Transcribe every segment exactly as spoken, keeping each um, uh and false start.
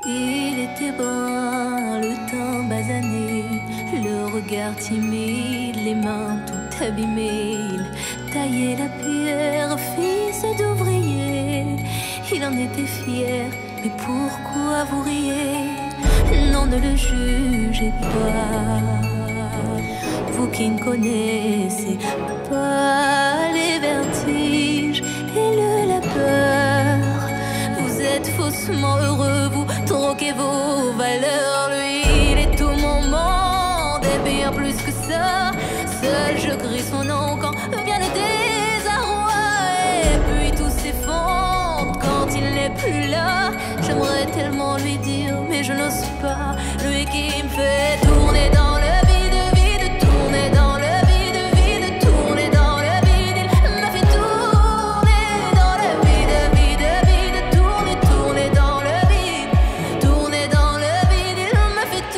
Il était brun, le teint basané, le regard timide, les mains tout abîmées. Il taillait la pierre, fils d'ouvrier. Il en était fier, mais pourquoi vous riez? Non, ne le jugez pas, vous qui ne connaissez pas les vertiges et le labeur. Vous êtes faussement heureux, vous troquez vos valeurs. Lui, il est tout mon monde et bien plus que ça. Seul je crie son nom quand vient le désarroi. Et puis tout s'effondre quand il n'est plus là. J'aimerais tellement lui dire, mais je n'ose pas. Lui qui me fait tourner dans le vide, vide, tourner dans le vide, vide, tourner dans le vide. Il m'a fait tourner dans le vide, vide, vide, tourner, tourner dans le vide, tourner dans le vide. Il m'a fait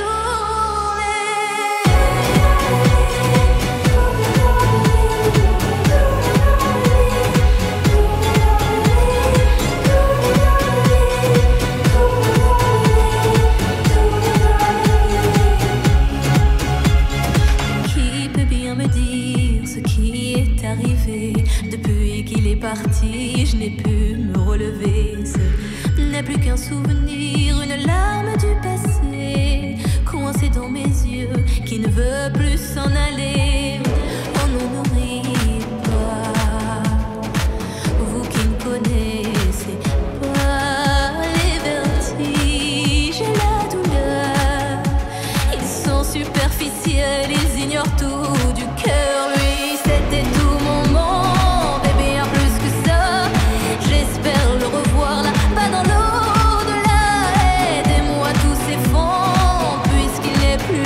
arrivé. Depuis qu'il est parti, je n'ai pu me relever. Ce n'est plus qu'un souvenir, une larme du passé, coincée dans mes yeux, qui ne veut plus s'en aller. Oh non, ne riez pas, vous qui ne connaissez pas les vertiges et la douleur. Ils sont superficiels, ils ignorent tout du cœur. Lui, c'était tout.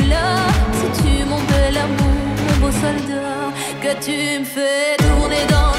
Que tu me fais tourner dans